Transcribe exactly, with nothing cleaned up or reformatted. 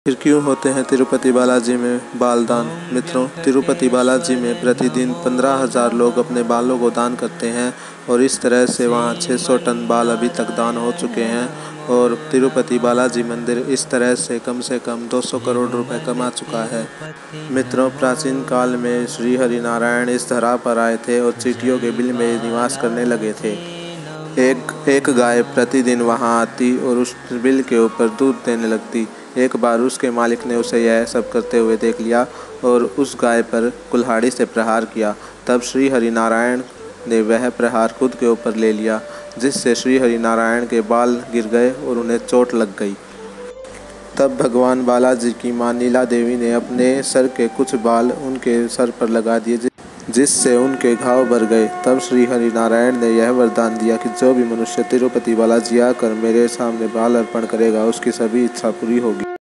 फिर क्यों होते हैं तिरुपति बालाजी में बाल दान। मित्रों, तिरुपति बालाजी में प्रतिदिन पंद्रह हजार लोग अपने बालों को दान करते हैं और इस तरह से वहां छह सौ टन बाल अभी तक दान हो चुके हैं और तिरुपति बालाजी मंदिर इस तरह से कम से कम दो सौ करोड़ रुपए कमा चुका है। मित्रों, प्राचीन काल में श्री हरि नारायण इस धरा पर आए थे और चींटियों के बिल में निवास करने लगे थे। एक एक गाय प्रतिदिन वहां आती और उस बिल के ऊपर दूध देने लगती। एक बार उसके मालिक ने उसे यह सब करते हुए देख लिया और उस गाय पर कुल्हाड़ी से प्रहार किया। तब श्री हरि नारायण ने वह प्रहार खुद के ऊपर ले लिया, जिससे श्री हरि नारायण के बाल गिर गए और उन्हें चोट लग गई। तब भगवान बालाजी की मां नीला देवी ने अपने सर के कुछ बाल उनके सर पर लगा दिए, जिससे उनके घाव भर गए। तब श्री हरि नारायण ने यह वरदान दिया कि जो भी मनुष्य तिरुपति बालाजी आकर मेरे सामने बाल अर्पण करेगा, उसकी सभी इच्छा पूरी होगी।